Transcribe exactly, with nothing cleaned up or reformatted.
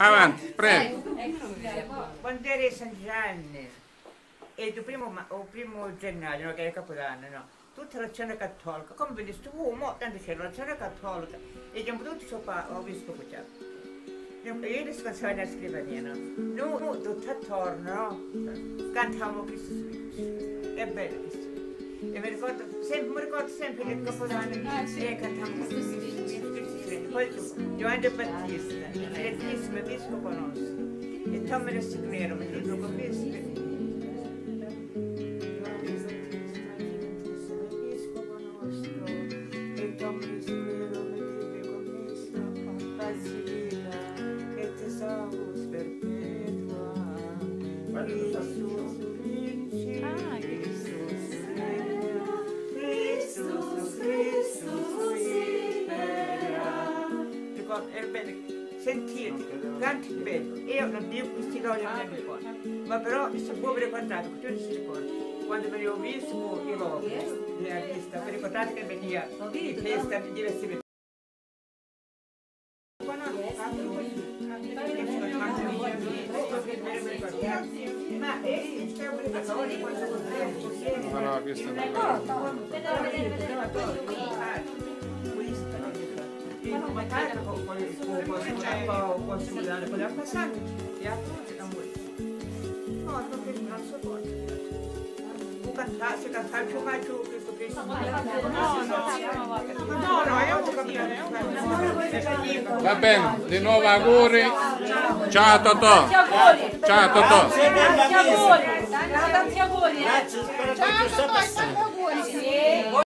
Avanti, prego. Quando era San Giovanni, e il primo, ma- o primo gennaio, no, che era Capodanno, no? Tutta l'azione cattolica, come vedete, uomo, tanto c'era l'azione cattolica, e abbiamo tutti sopra il vescovo già. Io io scansavo la scrivania, no? Noi, noi tutti attorno, no? Cantavamo Cristo Suici. È bello questo. E mi ricordo sempre, mi ricordo sempre che il Capodanno e cantavamo Cristo Suici. Poi Giovanni Battista, il direttissimo vescovo nostro. E Tommy Restigliero, mi dico con vescovo. È bene sentire tanti belli. Io non dico questi nomi non mi ricordo, ma però si può ricordare, perché io non si ricorda. Quando venivo visto di nuovo, nella vista, vi ricordate che veniva di festa di diversi. Ma è c'è un preparatore quando No, no, questo è magari con il consolidare con la passata e a tutti la morte. No, non è non so cosa. Tu cantassi, cantare più mai più questo che no, no, è un capitano. Va bene, di nuovo auguri. Ciao Totò. Ciao Totò. Tanti auguri. Tanti auguri. Grazie, spero che tu sappia.